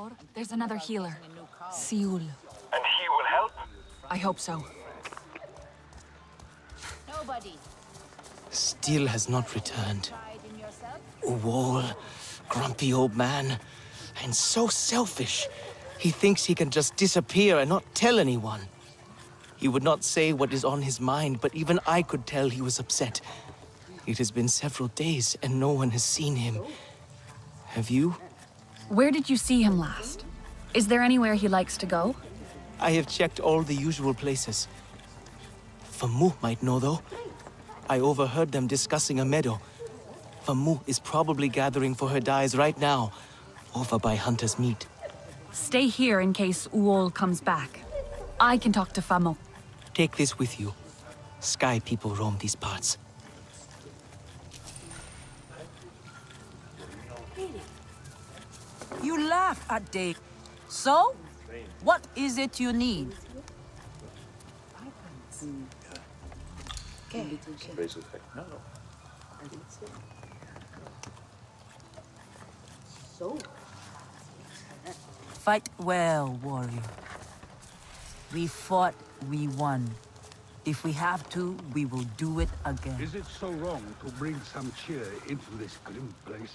There's another healer, Siul. And he will help? I hope so. Nobody. Still has not returned. Okul, grumpy old man, and so selfish. He thinks he can just disappear and not tell anyone. He would not say what is on his mind, but even I could tell he was upset. It has been several days and no one has seen him. Have you? Where did you see him last? Is there anywhere he likes to go? I have checked all the usual places. Famu might know, though. I overheard them discussing a meadow. Famu is probably gathering for her dyes right now, over by Hunter's Meat. Stay here in case Okul comes back. I can talk to Famu. Take this with you. Sky people roam these parts. You laugh at Dave. So? What is it you need? Fight well, warrior. We fought, we won. If we have to, we will do it again. Is it so wrong to bring some cheer into this grim place?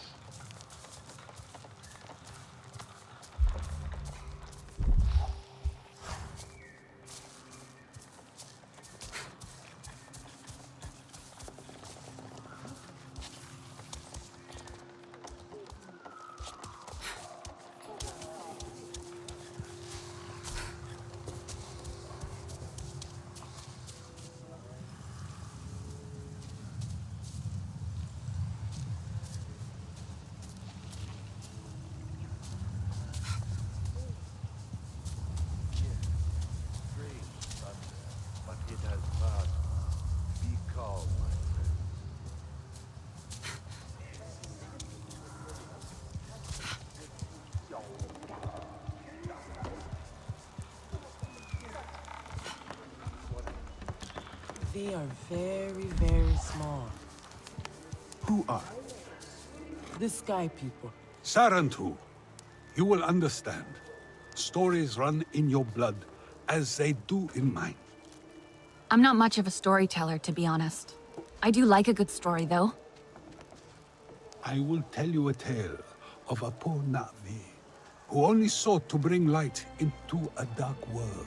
They are very, very small. Who are? The Sky people. Sarentu. You will understand. Stories run in your blood, as they do in mine. I'm not much of a storyteller, to be honest. I do like a good story, though. I will tell you a tale of a poor Navi, who only sought to bring light into a dark world.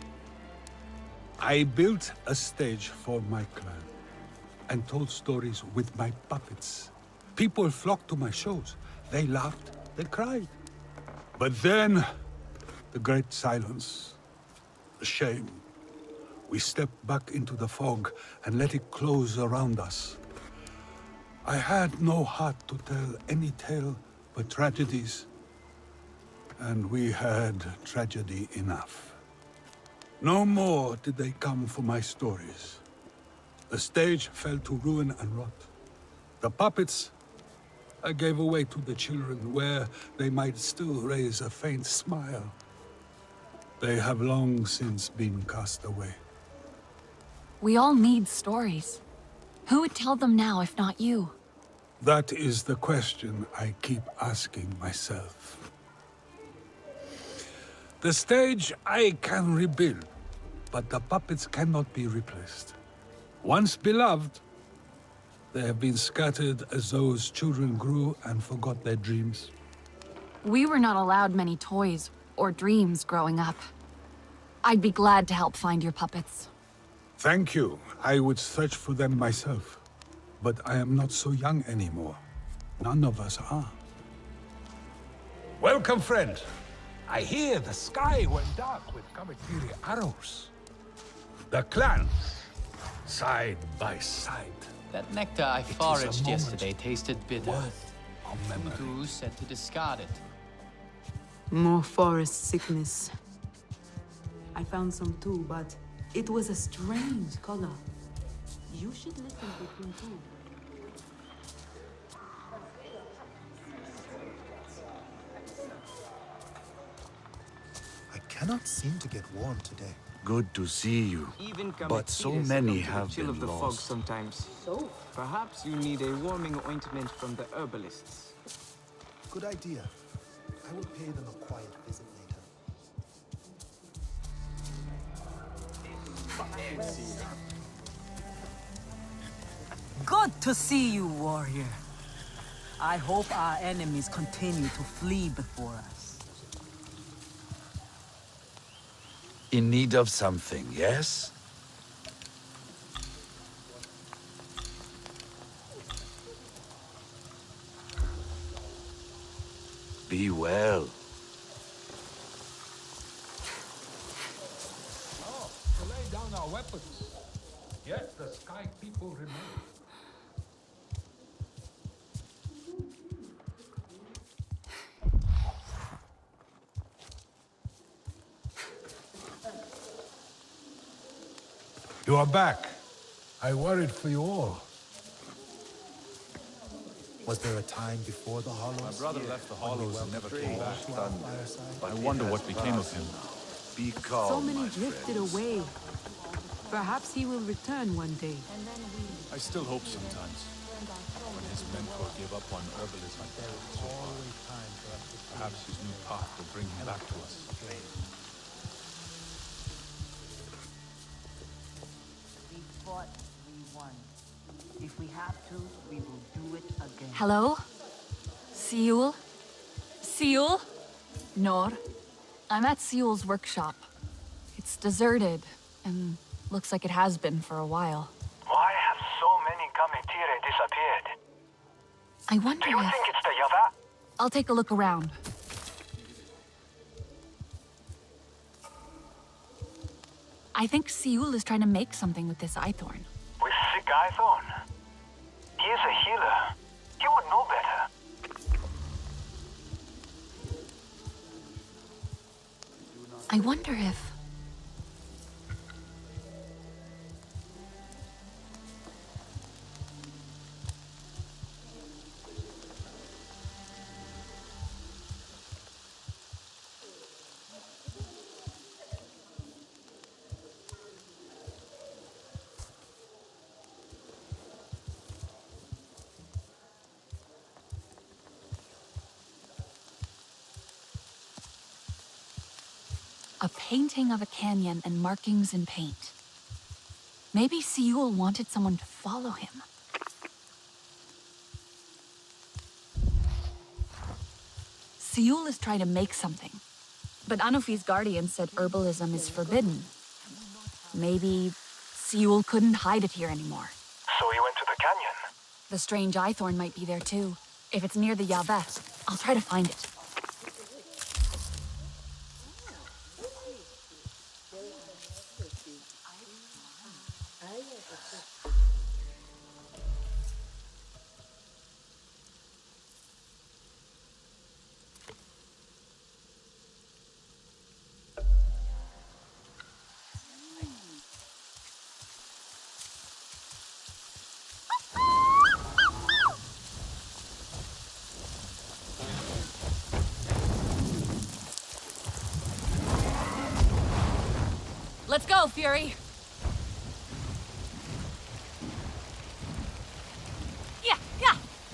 I built a stage for my clan, and told stories with my puppets. People flocked to my shows. They laughed, they cried. But then, the great silence, the shame. We stepped back into the fog and let it close around us. I had no heart to tell any tale but tragedies, and we had tragedy enough. No more did they come for my stories. The stage fell to ruin and rot. The puppets I gave away to the children where they might still raise a faint smile. They have long since been cast away. We all need stories. Who would tell them now if not you? That is the question I keep asking myself. The stage I can rebuild, but the puppets cannot be replaced. Once beloved, they have been scattered as those children grew and forgot their dreams. We were not allowed many toys or dreams growing up. I'd be glad to help find your puppets. Thank you. I would search for them myself. But I am not so young anymore. None of us are. Welcome, friend. I hear the sky went dark with Kame'tire arrows. The clans, side by side. That nectar I foraged yesterday tasted bitter. Worth of memory. Voodoo said to discard it. More forest sickness. I found some too, but it was a strange color. You should listen between two. I cannot seem to get warm today. Good to see you. Even But so Kame'tire many succumb to the have chill been of the fog lost. sometimes. So, perhaps you need a warming ointment from the herbalists. Good idea. I will pay them a quiet Good to see you, warrior. I hope our enemies continue to flee before us. In need of something, yes? Be well. Oh, to lay down our weapons. Yet the Sky People remain. You are back. I worried for you all. Was there a time before the Hollows? My brother left the Hollows and never came back. I I wonder what became of him. Be calm, So many my drifted friends. away. Perhaps he will return one day. I still hope sometimes. When his mentor gave up on herbalism so far, perhaps his new path will bring him back to us. We fought, we won. If we have to, we will do it again. Hello? Siul? Siul? Nor? I'm at Siul's workshop. It's deserted, and looks like it has been for a while. Why have so many Kame'tire disappeared? I wonder Do you if... think it's the Yava? I'll take a look around. I think Siul is trying to make something with this Eyethorn. With sick Ithorn? He is a healer. He would know better. I wonder if... A painting of a canyon and markings in paint. Maybe Siul wanted someone to follow him. Siul is trying to make something. But Anufi's guardian said herbalism is forbidden. Maybe Siul couldn't hide it here anymore. So he went to the canyon. The strange Eyethorn might be there too. If it's near the Yaveh, I'll try to find it. Let's go, Fury! Yeah, yeah!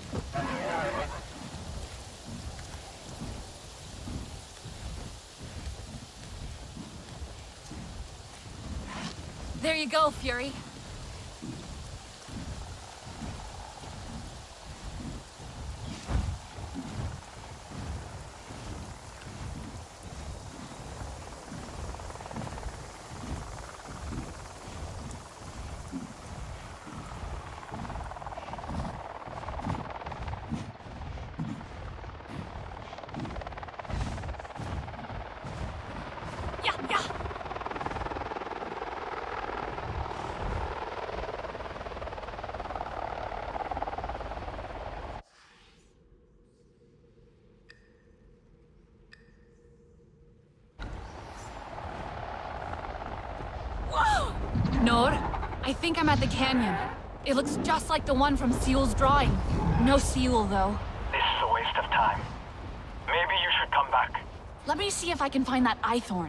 There you go, Fury. Yeah, yeah! Whoa! Nor, I think I'm at the canyon. It looks just like the one from Siul's drawing. No Siul, though. This is a waste of time. Maybe you should come back. Let me see if I can find that Eyethorn.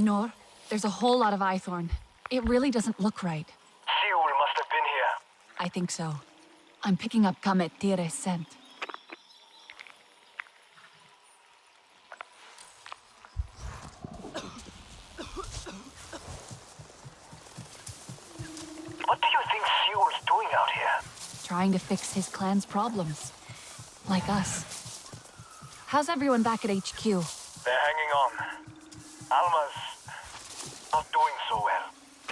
Nor, there's a whole lot of Eyethorn. It really doesn't look right. Siul must have been here. I think so. I'm picking up Kame'tire's scent. What do you think Siul's doing out here? Trying to fix his clan's problems. Like us. How's everyone back at HQ? They're hanging on. Alma's not doing so well.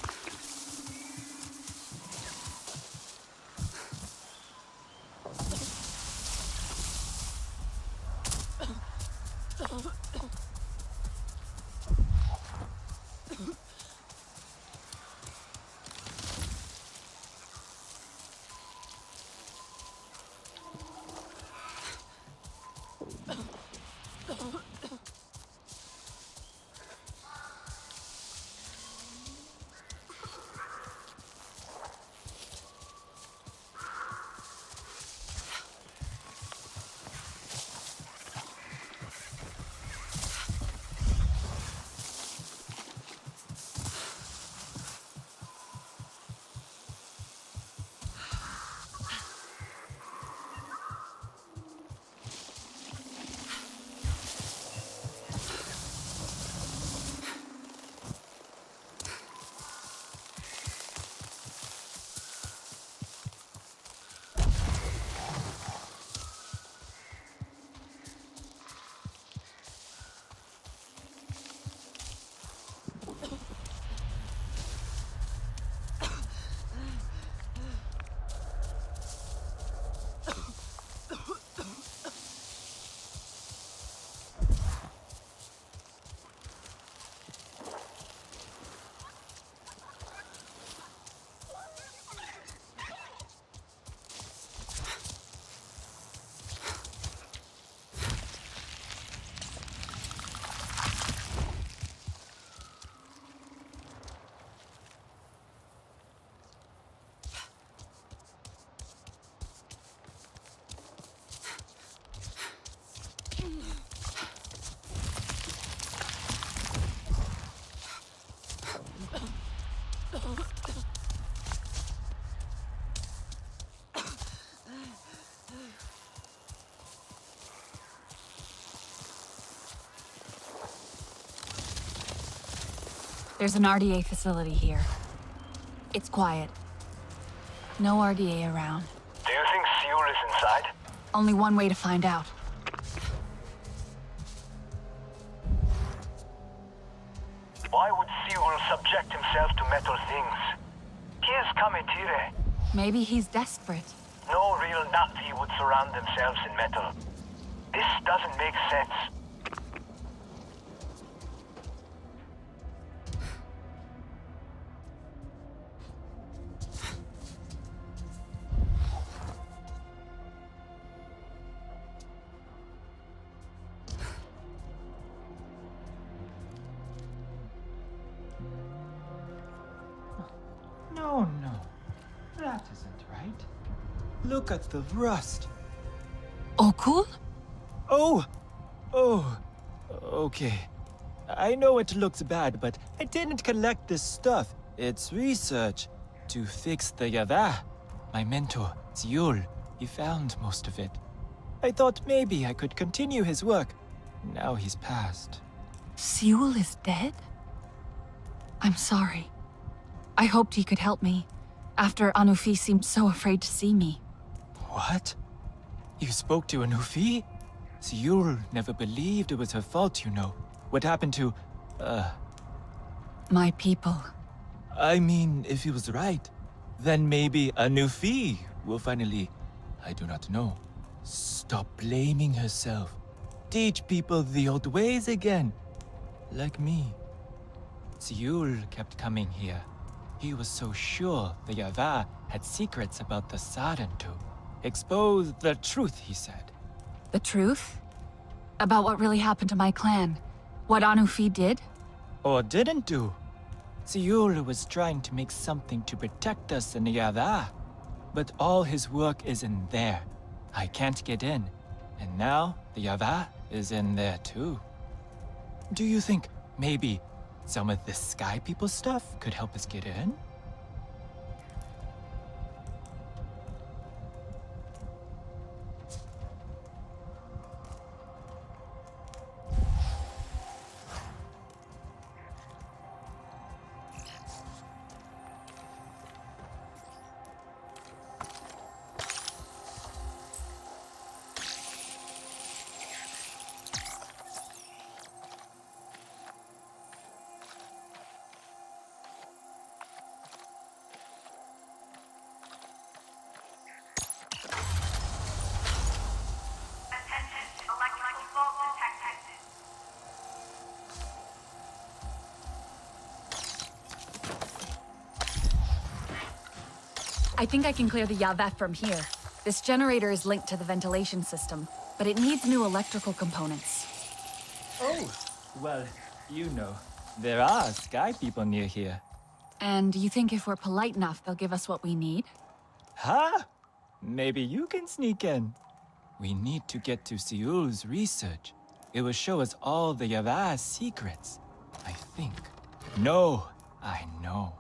There's an RDA facility here. It's quiet. No RDA around. Do you think Siul is inside? Only one way to find out. Why would Siul subject himself to metal things? He is Kame'tire. Maybe he's desperate. No real Nazi would surround themselves in metal. This doesn't make sense. No, that isn't right. Look at the rust. Okul? Oh, okay. I know it looks bad, but I didn't collect this stuff. It's research to fix the Yava. My mentor, Siul, he found most of it. I thought maybe I could continue his work. Now he's passed. Siul is dead? I'm sorry. I hoped he could help me, after Anufi seemed so afraid to see me. What? You spoke to Anufi? Siul never believed it was her fault, you know. What happened to, my people. I mean, if he was right, then maybe Anufi will finally, I do not know, stop blaming herself. Teach people the old ways again, like me. Siul kept coming here. He was so sure the Yava had secrets about the Sarentu. Expose the truth, he said. The truth? About what really happened to my clan? What Anufi did? Or didn't do. Siul was trying to make something to protect us in the Yava. But all his work is in there. I can't get in. And now the Yava is in there too. Do you think maybe Some of the Sky People stuff could help us get in. I think I can clear the Yavet from here. This generator is linked to the ventilation system, but it needs new electrical components. Oh, well, you know, there are Sky People near here. And you think if we're polite enough, they'll give us what we need? Huh? Maybe you can sneak in. We need to get to Siul's research. It will show us all the Yavet's secrets, I think. No, I know.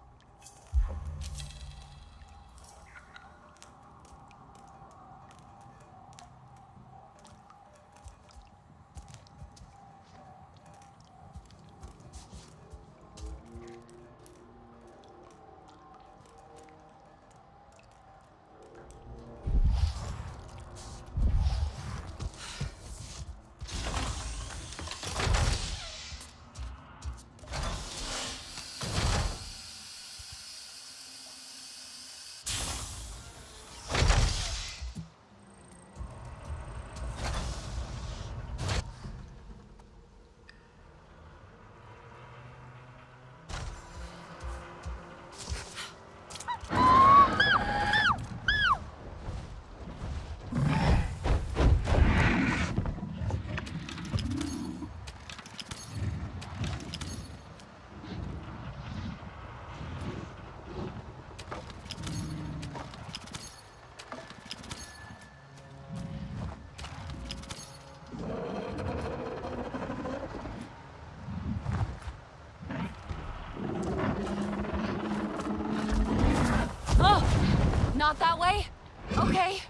Not that way? Okay.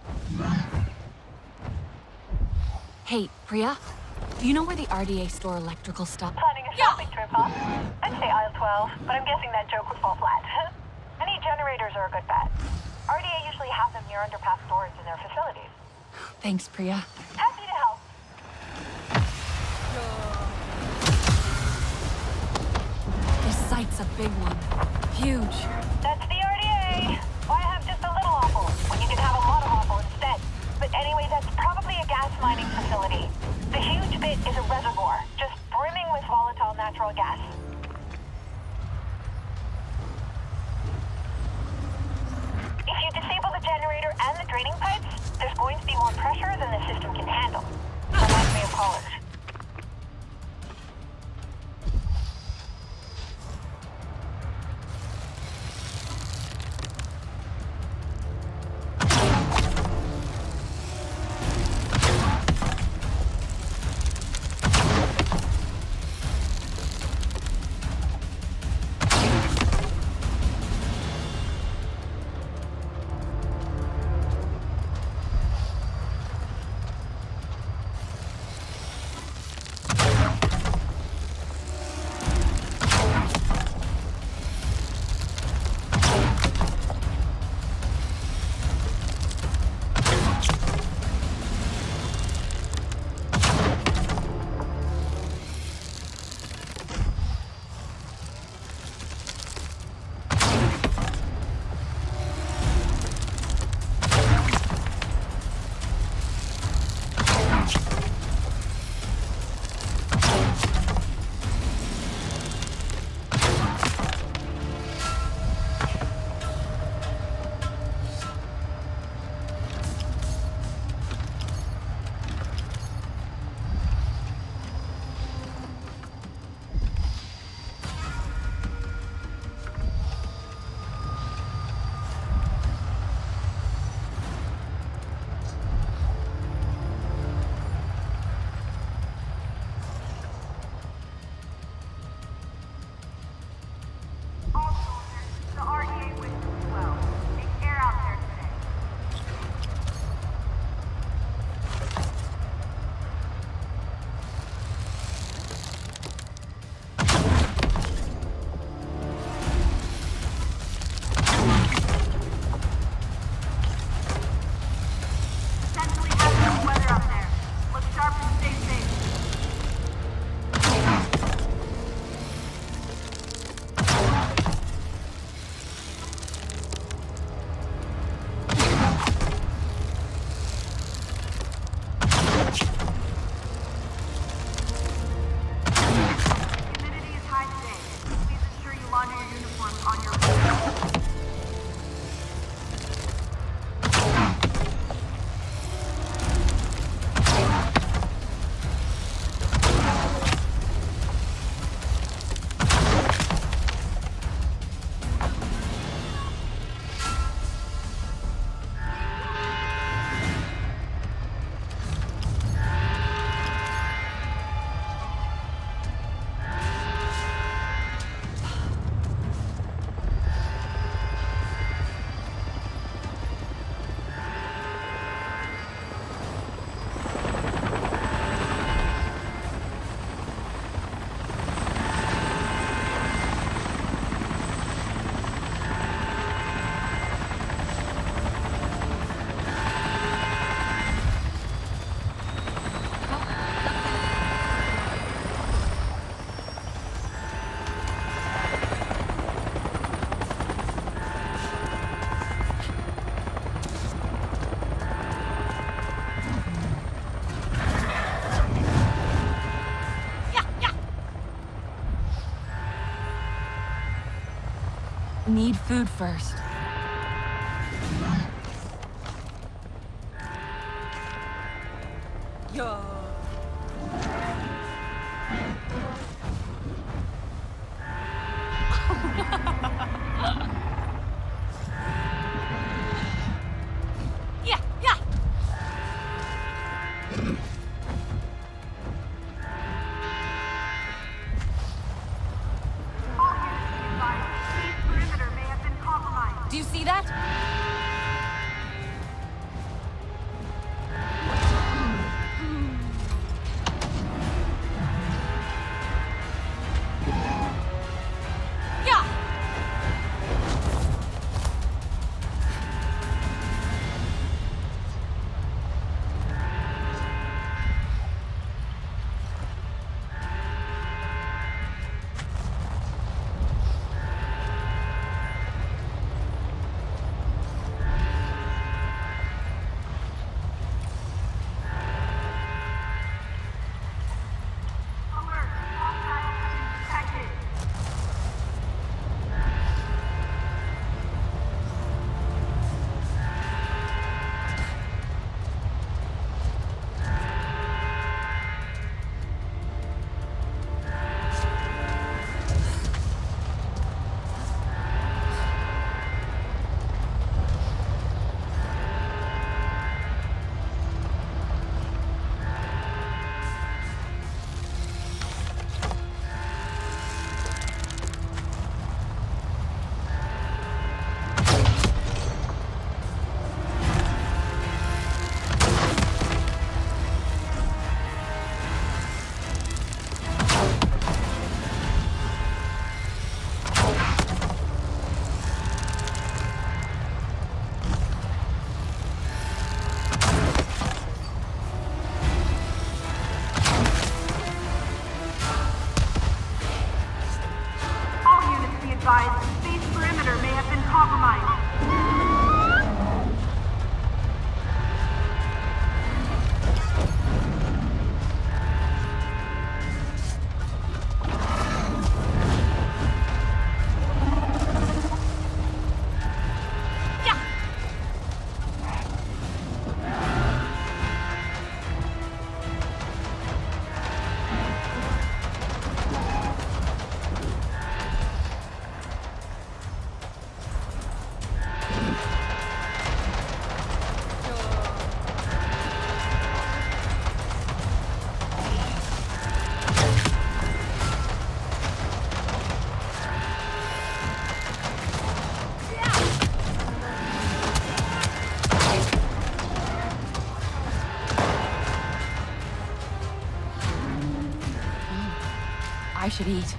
Hey, Priya, do you know where the RDA store electrical stuff? Planning a shopping trip, huh? I'd say aisle 12, but I'm guessing that joke would fall flat. Any generators are a good bet. RDA usually have them near underpass stores in their facilities. Thanks, Priya. Happy to help. This site's a big one. Huge. That's the RDA. Why have just a little offal when you can have a lot of offal instead? But anyway, that's probably a gas mining facility. The huge bit is a reservoir, just brimming with volatile natural gas. If you disable the generator and the draining pipes, there's going to be more pressure than the system can handle. Reminds me of college. need food first. Yo. Yeah, yeah. Do you see that? Yeah. Space perimeter may have been compromised. I should eat.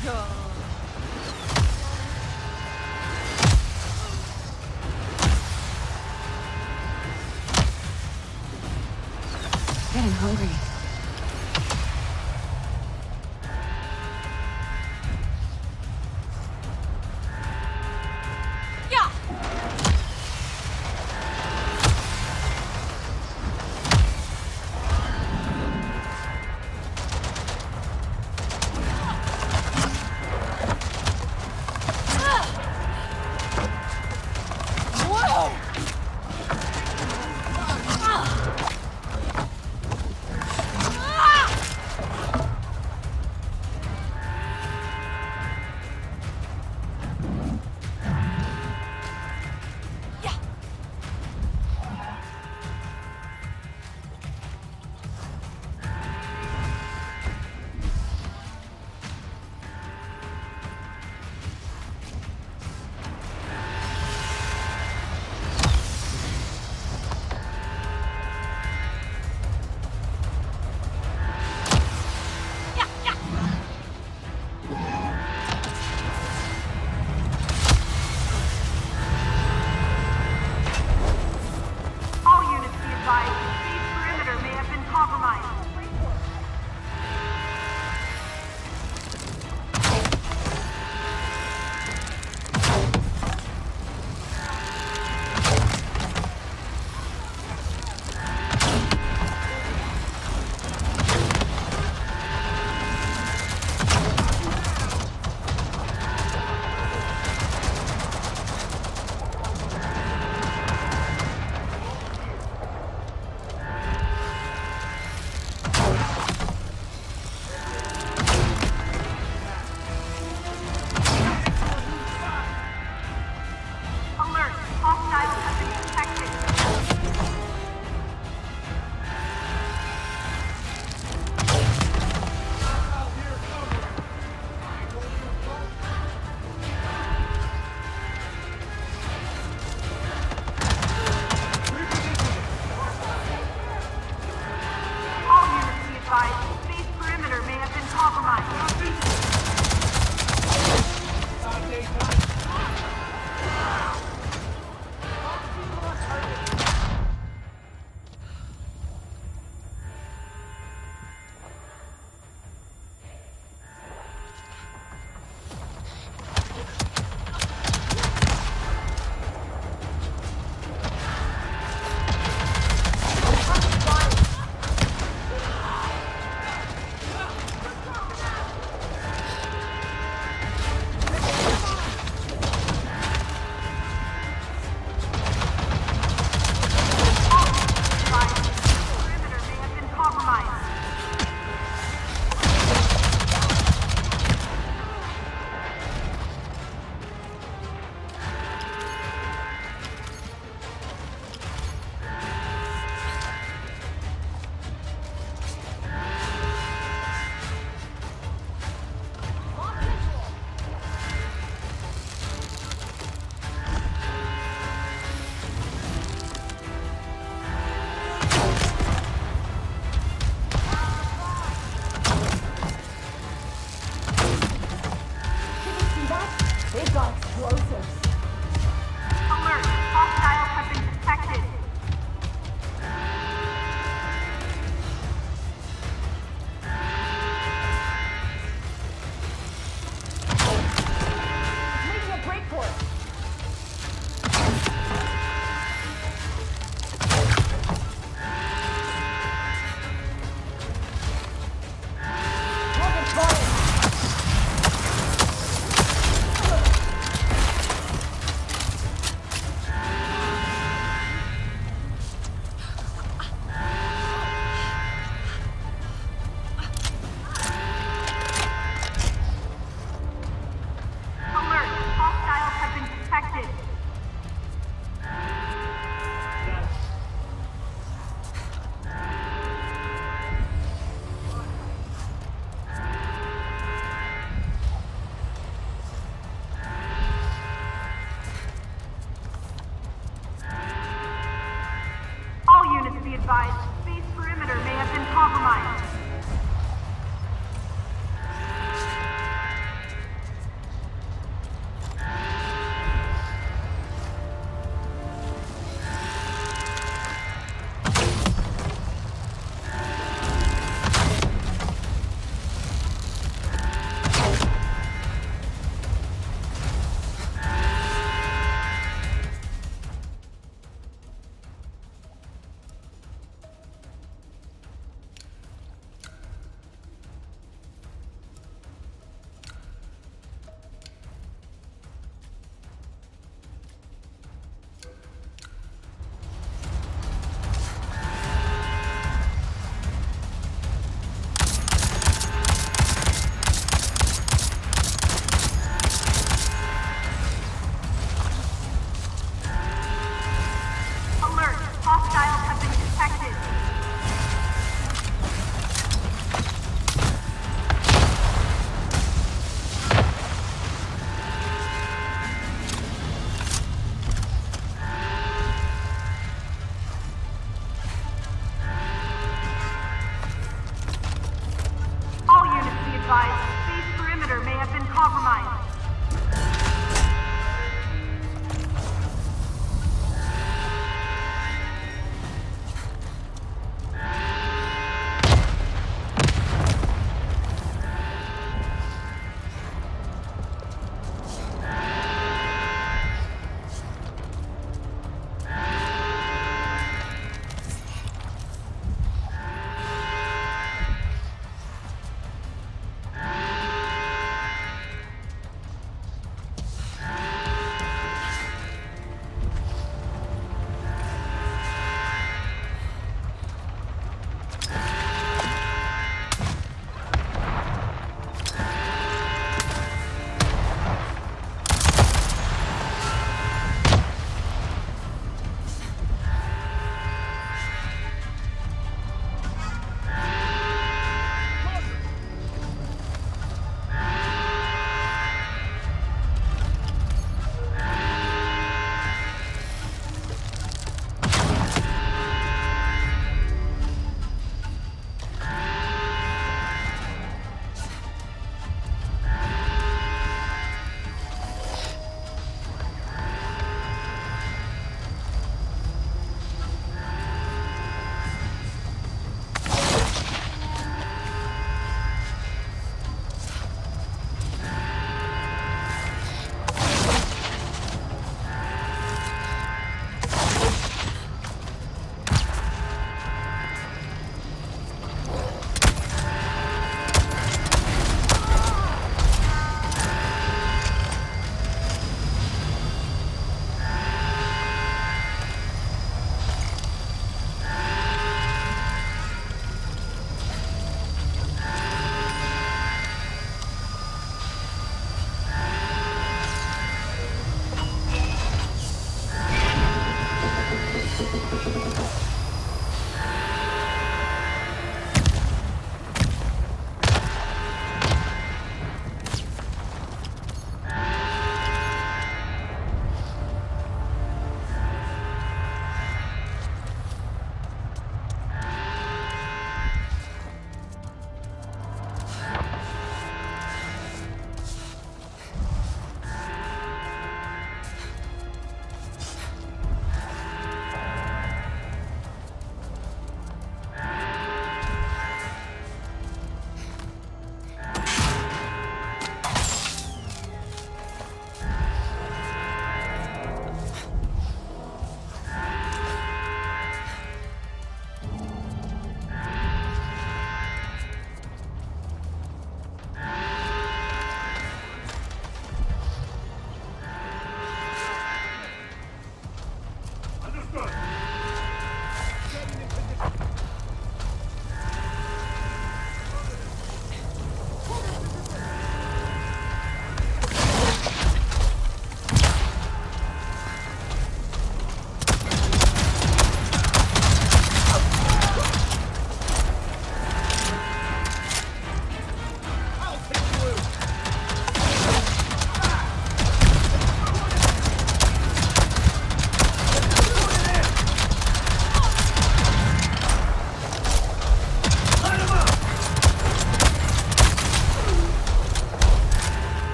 Getting hungry.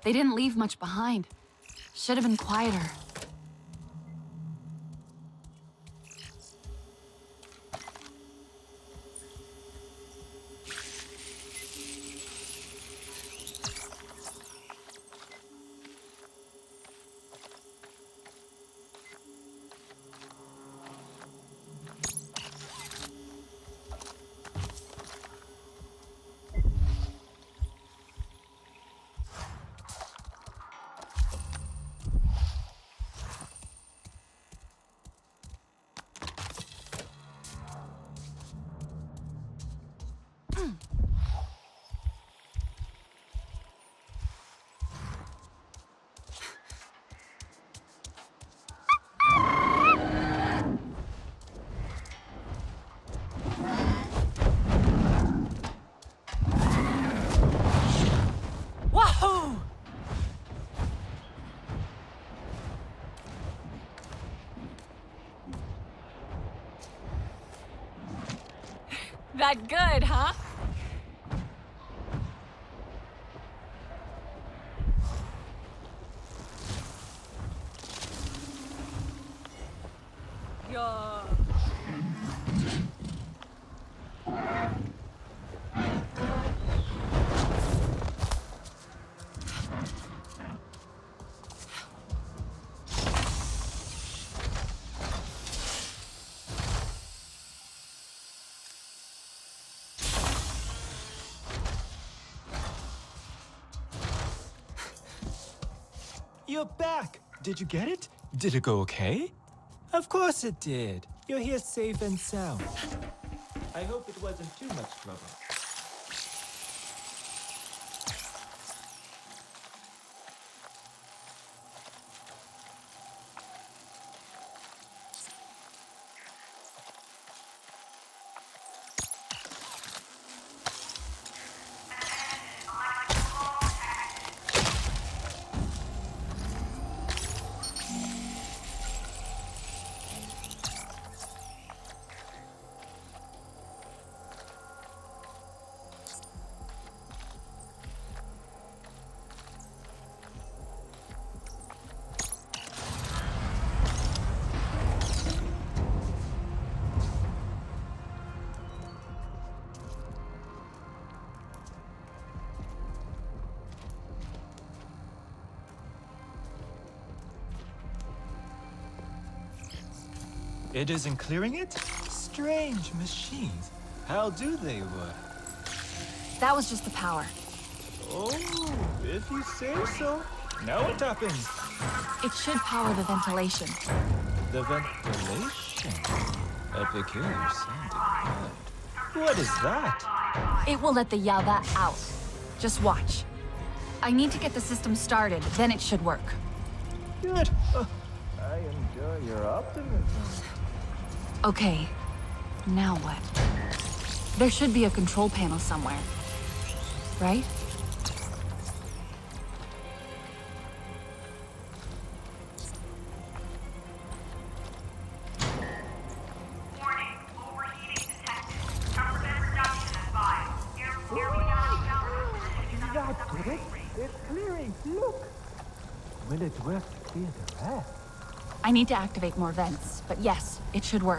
They didn't leave much behind. Should have been quieter. Wahoo! That good, huh? Yeah. You're back! Did you get it? Did it go okay? Of course it did. You're here safe and sound. I hope it wasn't too much trouble. It isn't clearing it? Strange machines. How do they work? That was just the power. Oh, if you say so. Now what happens? It should power the ventilation. The ventilation? A peculiar sounding word. What is that? It will let the Yava out. Just watch. I need to get the system started, then it should work. Good. I enjoy your optimism. Okay, now what? There should be a control panel somewhere, right? Warning, overheating detected. Prevent reduction at 5. Nearly out. That's it. It's clearing. Look. Will it work to clear the rest? I need to activate more vents, but yes, it should work.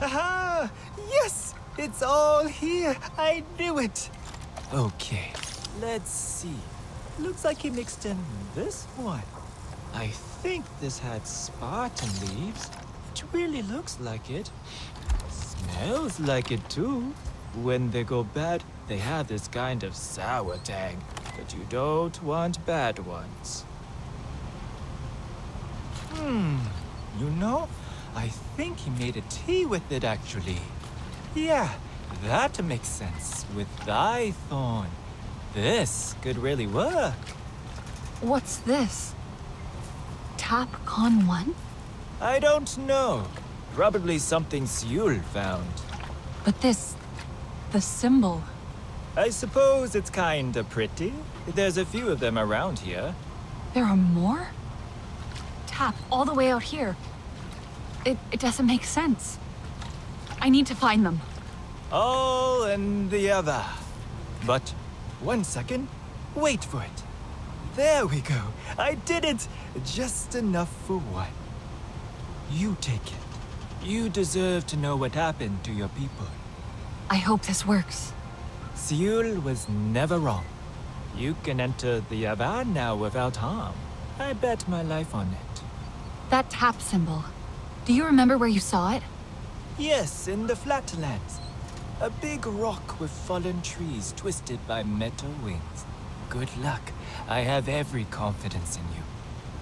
Aha! Yes! It's all here! I knew it! Okay, let's see. Looks like he mixed in this one. I think this had Spartan leaves. It really looks like it. Smells like it too. When they go bad, they have this kind of sour tang. But you don't want bad ones. You know, I think he made a tea with it actually. Yeah, that makes sense with thy thorn. This could really work. What's this? Tap Con 1? I don't know. Probably something Siul found. But this... the symbol... I suppose it's kinda pretty. There's a few of them around here. There are more? Tap all the way out here. It doesn't make sense. I need to find them. All and the other. But, 1 second. Wait for it. There we go. I did it! Just enough for one. You take it. You deserve to know what happened to your people. I hope this works. Siul was never wrong. You can enter the Ava now without harm. I bet my life on it. That tap symbol. Do you remember where you saw it? Yes, in the flatlands. A big rock with fallen trees twisted by metal wings. Good luck. I have every confidence in you.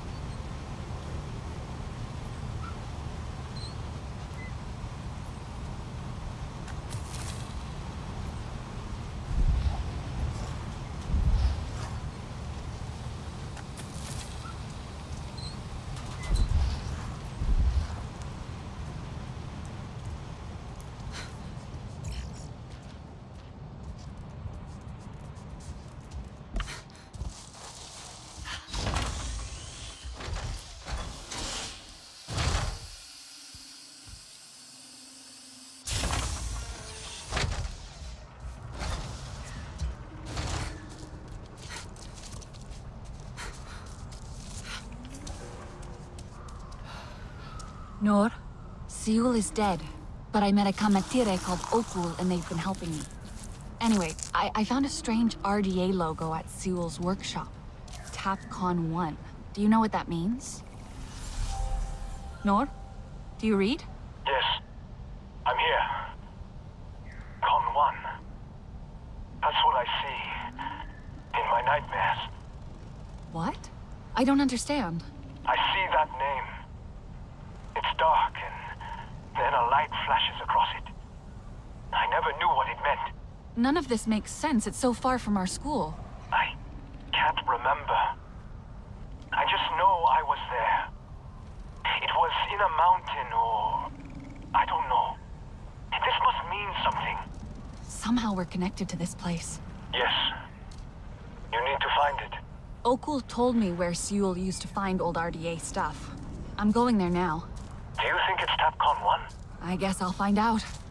Nor, Siul is dead, but I met a Kame'tire called Okul and they've been helping me. Anyway, I found a strange RDA logo at Siul's workshop. TapCon 1. Do you know what that means? Nor? Do you read? Yes. I'm here. Con 1. That's what I see. In my nightmares. What? I don't understand. I see that name. It's dark, and then a light flashes across it. I never knew what it meant. None of this makes sense. It's so far from our school. I can't remember. I just know I was there. It was in a mountain or... I don't know. This must mean something. Somehow we're connected to this place. Yes. You need to find it. Okul told me where Siul used to find old RDA stuff. I'm going there now. Do you think it's TapCon 1? I guess I'll find out.